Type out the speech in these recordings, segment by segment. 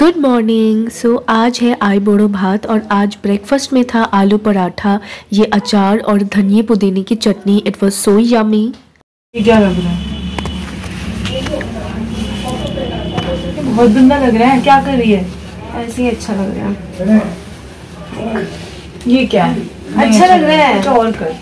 Good morning. सो आज है आई बोड़ो भात और आज ब्रेकफास्ट में था आलू पराठा, ये अचार और धनिया पुदीने की चटनी। It was so yummy. क्या लग रहा है? बहुत गंदा लग रहा है। क्या कर रही है? ऐसे ही अच्छा लग रहा है। ये क्या है? अच्छा लग रहा है। कुछ और कर।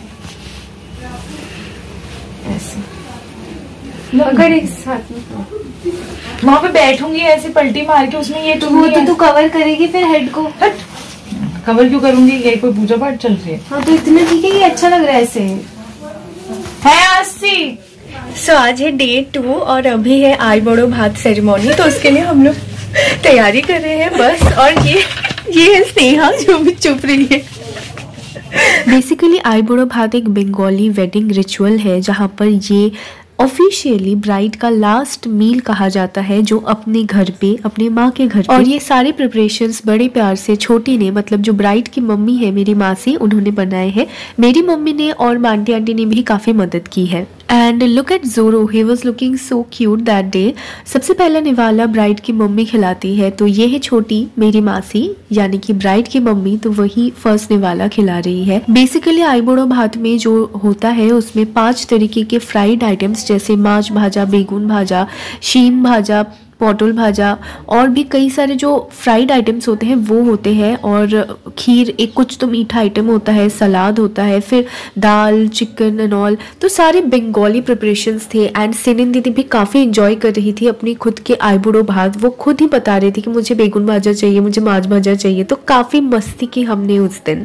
ऐसे अगर एक साथ में वहाँ पे बैठूंगी ऐसे पलटी मार के, उसमें ये वो तो तू कवर करेगी फिर हेड को। हट, कवर क्यों करूंगी? ये कोई पूजा पाठ चल रही है। हाँ तो इतना ठीक है, ये अच्छा लग रहा है ऐसे है 80। सो आज है डे 2 और अभी है आई बोड़ो भात सेरेमोनी, तो उसके लिए हम लोग तैयारी कर रहे हैं बस। और ये है स्नेहा जो भी चुप रही है। बेसिकली आई बोड़ो भात एक बंगाली वेडिंग रिचुअल है जहाँ पर ये ऑफिशियली ब्राइड का लास्ट मील कहा जाता है, जो अपने घर पे, अपने माँ के घर पे। और ये सारे प्रिपरेशंस बड़े प्यार से छोटी ने, मतलब जो ब्राइड की मम्मी है मेरी मासी, उन्होंने बनाए हैं। मेरी मम्मी ने और आंटी आंटी ने भी काफ़ी मदद की है। And look at Zoro, he was looking so cute that day. सबसे पहला निवाला ब्राइड की मम्मी खिलाती है, तो ये है छोटी मेरी मासी यानी कि ब्राइड की मम्मी, तो वही फर्स्ट निवाला खिला रही है। बेसिकली आई बोड़ो भात में जो होता है उसमें 5 तरीके के फ्राइड आइटम्स जैसे माछ भाजा, बेगुन भाजा, शीम भाजा, पॉटल भाजा और भी कई सारे जो फ्राइड आइटम्स होते हैं वो होते हैं। और खीर, एक कुछ तो मीठा आइटम होता है, सलाद होता है, फिर दाल, चिकन एंड ऑल। तो सारे बंगाली प्रिपरेशंस थे। एंड सिनिन दीदी भी काफ़ी इंजॉय कर रही थी अपनी खुद के आई बोड़ो भात। वो खुद ही बता रही थी कि मुझे बेगुन भाजा चाहिए, मुझे माछ भाजा चाहिए। तो काफ़ी मस्ती की हमने उस दिन।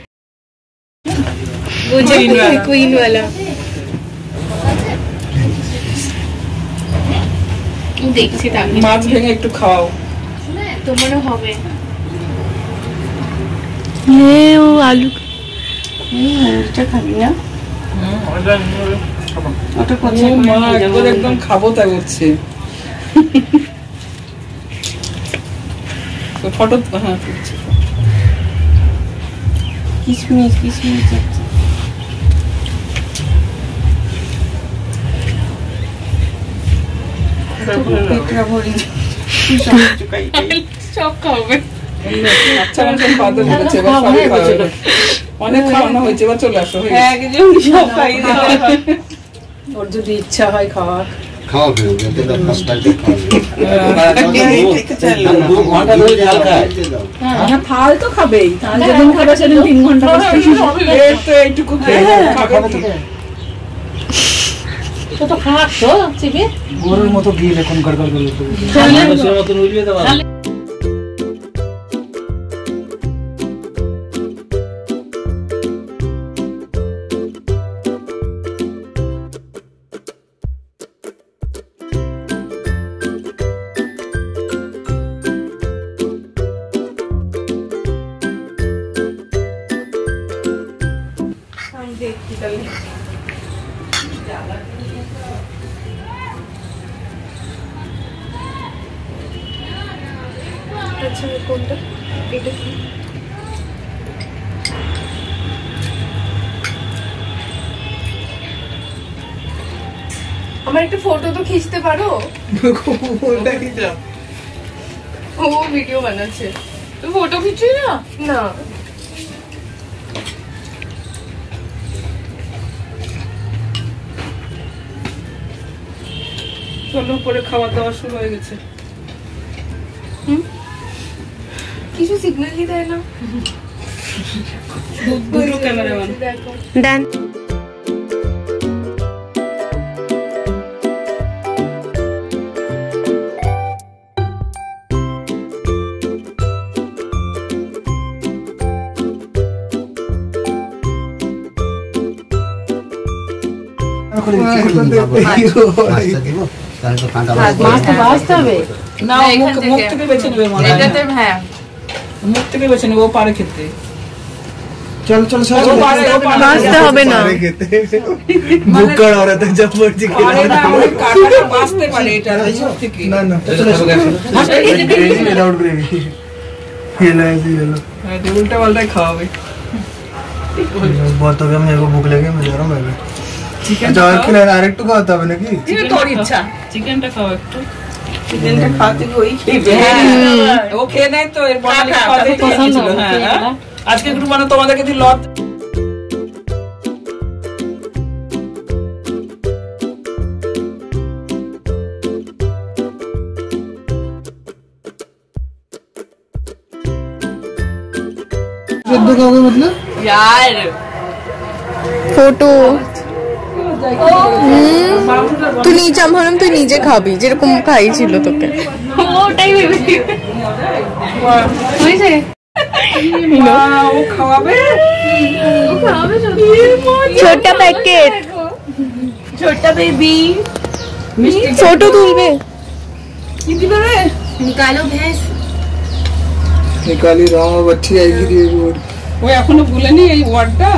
क्वीन वाला দেখছি তাহলে মাছ ভেঙে একটু খাওয়াও। তোমারও হবে। ये वो आलू এটা খাবি না? ওটা কোথায় মা একদম খাবো তাই হচ্ছে। তো ফটো হ্যাঁ কিশমিশ পেটটা ভরি সব খাবে। আচ্ছা মানুষ খাওয়াতে বলেছে, এবার সবাই খাবে। অনেক খাওয়ানো হয়েছে, এবার চলে আসো। একজন সব খাই দেওয়া হয়। ওর যদি ইচ্ছা হয় খাওয়ার খাওয়া ফেলবে তো ফার্স্ট টাইম খাওয়া। থাল তো খাবেই, থাল যেদিন খাবে সেদিন 3 ঘন্টা বসে এইটুকু খাবে। তো খাচ্ছ চিবি গরুর মতো গিয়ে এখন গড়গড় করে মানুষের মতো উড়িয়ে দাও। अच्छा কোনটা এটা কি? আমার একটা ফটো তো খিঁচতে পারো? ওটা কি যা ও ভিডিও বানাচ্ছে, তো ফটো খিঁচি না। না চলো পরে খাওয়া দাওয়া শুরু হয়ে গেছে। কিছু সিগন্যালই দেয় না। দুটো ক্যামেরাম্যান দেখো ডান। ভাজতে হবে না, মুখ থেকে বেছে নেবে মনে হয়। এটাতে হ্যাঁ মুখ থেকে বেছে নেবে, ও পারে খেতে। चल चल सर भाजते হবে না, बुक्कड़ औरत है जब मर्जी के अरे ना हम काटा भाजते पारे এটা থেকে ना ना विदाउट ग्रेवी ये ले ये उल्टा वाला खाओगे। बहुत हो गया, मेरे को भूख लगी, मैं जा रहा हूं। मैं चिकन डायरेक्ट खाता है ना कि ये तोर इच्छा चिकनটা খাও একটু। চিকেনটা খাওয়াতে ওই খেয়ে ও খেয়ে নেয় তো এর বাঙালি খাওয়াতে পছন্দ। হ্যাঁ আজকে একটু মানে তোমাদেরকে দি লট मतलब यार ফটো তুই নিচে ভাবলাম তুই নিজে খাবি যেরকম খাইছিল তোকে ওটাই ভেবেছি হয়েছে ও খাওয়াবে ছোটা প্যাকেট ছোটা বেবি ফটো তুলবে কি দিবে রে निकालो भैंस निकाली रहा हूँ अच्छी आएगी थी ও এখনো ভুলেনি এই ওয়ার্ডটা।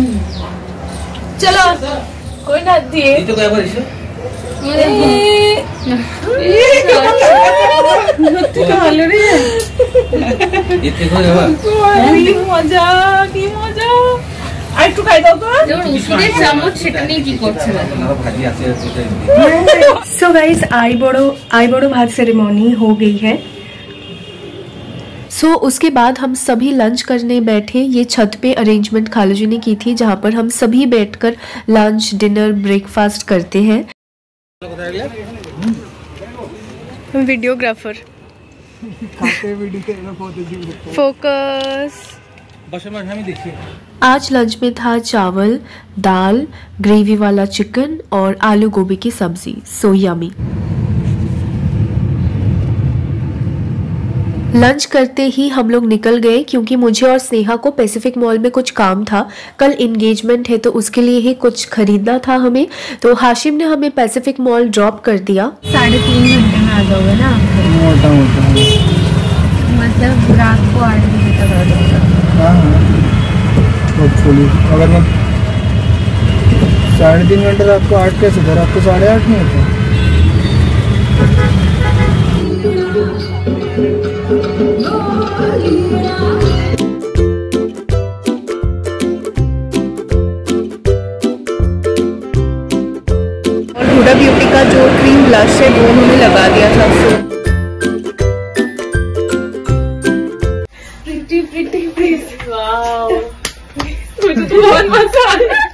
চলো कोई ना दिए तो क्या बारिश है ভালো রে इतने को जावा কি মজা কি মজা আর একটু খাই দাও তো। যেমন ওষুধের চামচ সেটা নিয়ে কি করছে না भाजी आते आते सो गाइस आई बड़ो भात सेरेमनी हो गई है। सो उसके बाद हम सभी लंच करने बैठे। ये छत पे अरेंजमेंट खालू जी ने की थी जहाँ पर हम सभी बैठकर लंच डिनर ब्रेकफास्ट करते हैं। Videographer focus. आज लंच में था चावल दाल ग्रेवी वाला चिकन और आलू गोभी की सब्जी। So yummy. लंच करते ही हम लोग निकल गए क्योंकि मुझे और स्नेहा को पैसिफिक मॉल में कुछ काम था। कल इंगेजमेंट है तो उसके लिए ही कुछ खरीदना था हमें। तो हाशिम ने हमें पैसिफिक मॉल ड्रॉप कर दिया। 3.5 घंटे में आ जाओगे ना मोटा मतलब रात को 8 बजे तक आ जाओगे। हाँ होपफुली अगर मैं 3.5 घंटे रात को 8 कैसे था रात को 8:30 नहीं होता। और हुडा ब्यूटी का जो क्रीम ब्लश है वो उन्होंने लगा दिया था। प्रिटी प्रिटी प्रिटी वाओ मुझे तो बहुत मजा आ रहा है।